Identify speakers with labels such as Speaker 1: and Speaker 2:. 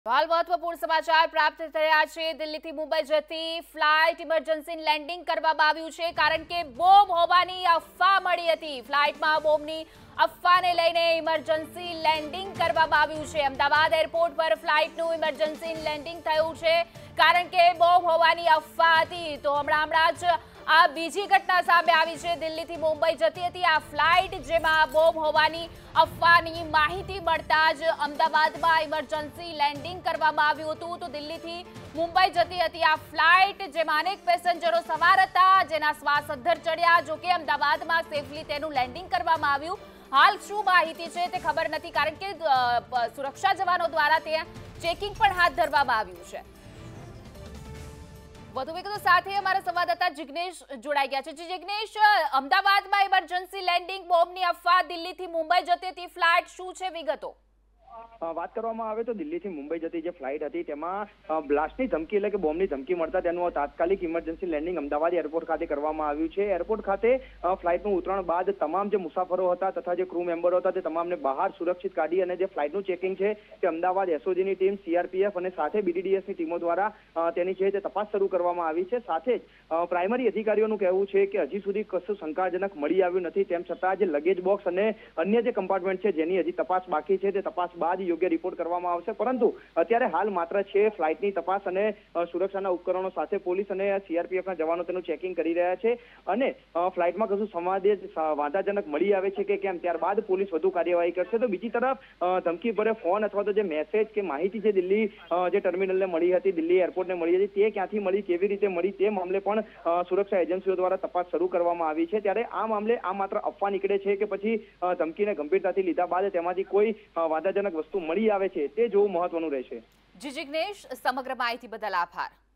Speaker 1: હાલ મહત્વપૂર્ણ સમાચાર પ્રાપ્ત થયા છે। દિલ્હીથી મુંબઈ જતી ફ્લાઇટ ઇમરજન્સી લેન્ડિંગ કરવામાં આવ્યું છે, કારણ કે બોમ્બ હોવાની અફવા મળી હતી। ફ્લાઇટમાં બોમ્બની અફવાને લઈને ઇમરજન્સી લેન્ડિંગ કરવામાં આવ્યું છે। અમદાવાદ એરપોર્ટ પર ફ્લાઇટનું ઇમરજન્સી લેન્ડિંગ થયું છે, કારણ કે બોમ્બ હોવાની અફવા હતી। તો હમણાં જ આ બીજી ઘટના સામે આવી છે। દિલ્હીથી મુંબઈ જતી હતી આ ફ્લાઇટ, જેમાં બોમ્બ હોવાની અફવાની માહિતી મળતા જ અમદાવાદમાં ઇમરજન્સી લેન્ડિંગ કરવામાં આવ્યું હતું। તો દિલ્હીથી મુંબઈ જતી હતી આ ફ્લાઇટ, જેમાં અનેક પેસેન્જરો સવાર હતા, જેના શ્વાસ અદ્ધર ચડ્યા। જોકે અમદાવાદમાં સેફલી તેનું લેન્ડિંગ કરવામાં આવ્યું। હાલ શું માહિતી છે તે ખબર નથી, કારણ કે સુરક્ષા જવાનો દ્વારા ત્યાં ચેકિંગ પણ હાથ ધરવામાં આવ્યું છે। વધુ વિગતો સાથે અમારા સંવાદદાતા જિગ્નેશ જોડાઈ ગયા છે। જિગ્નેશ, અમદાવાદમાં ઇમરજન્સી લેન્ડિંગ, બોમ્બની અફવા, દિલ્હીથી મુંબઈ જતી હતી ફ્લાઇટ, શું છે વિગતો?
Speaker 2: વાત કરવામાં આવે તો દિલ્હીથી મુંબઈ જતી જે ફ્લાઇટ હતી તેમાં બ્લાસ્ટની ધમકી એટલે કે બોમ્બની ધમકી મળતા તેનું તાત્કાલિક ઇમરજન્સી લેન્ડિંગ અમદાવાદ એરપોર્ટ ખાતે કરવામાં આવ્યું છે। એરપોર્ટ ખાતે ફ્લાઇટનું ઉતરણ બાદ તમામ જે મુસાફરો હતા તથા જે ક્રૂ મેમ્બરો હતા તે તમામને બહાર સુરક્ષિત કાઢી અને જે ફ્લાઇટનું ચેકિંગ છે તે અમદાવાદ એસઓજીની ટીમ, સીઆરપીએફ અને સાથે બીડીડીએસની ટીમો દ્વારા તેની છે તે તપાસ શરૂ કરવામાં આવી છે। સાથે જ પ્રાઇમરી અધિકારીઓનું કહેવું છે કે હજી સુધી કશું શંકાજનક મળી આવ્યું નથી, તેમ છતાં જે લગેજ બોક્સ અને અન્ય જે કમ્પાર્ટમેન્ટ છે જેની હજી તપાસ બાકી છે તે તપાસ બાદ યોગ્ય રિપોર્ટ કરવામાં આવશે। પરંતુ અત્યારે હાલ માત્ર છે ફ્લાઇટની તપાસ અને સુરક્ષાના ઉપકરણો સાથે પોલીસ અને સીઆરપીએફના જવાનો તેનું ચેકિંગ કરી રહ્યા છે અને ફ્લાઇટમાં કશું વાંધાજનક મળી આવે છે કે કેમ, ત્યારબાદ પોલીસ વધુ કાર્યવાહી કરશે। તો બીજી તરફ ધમકી ભરે ફોન અથવા તો જે મેસેજ કે માહિતી છે દિલ્હી જે ટર્મિનલને મળી હતી, દિલ્હી એરપોર્ટને મળી હતી, તે ક્યાંથી મળી, કેવી રીતે મળી, તે મામલે પણ સુરક્ષા એજન્સીઓ દ્વારા તપાસ શરૂ કરવામાં આવી છે। ત્યારે આ મામલે આ માત્ર અફવા નીકળે છે કે પછી ધમકીને ગંભીરતાથી લીધા બાદ તેમાંથી કોઈ વાંધાજનક વસ્તુ મળી આવે છે તે જોવું મહત્વનું રહેશે।
Speaker 1: જી જિગ્નેશ, સમગ્ર માહિતી બદલ આભાર।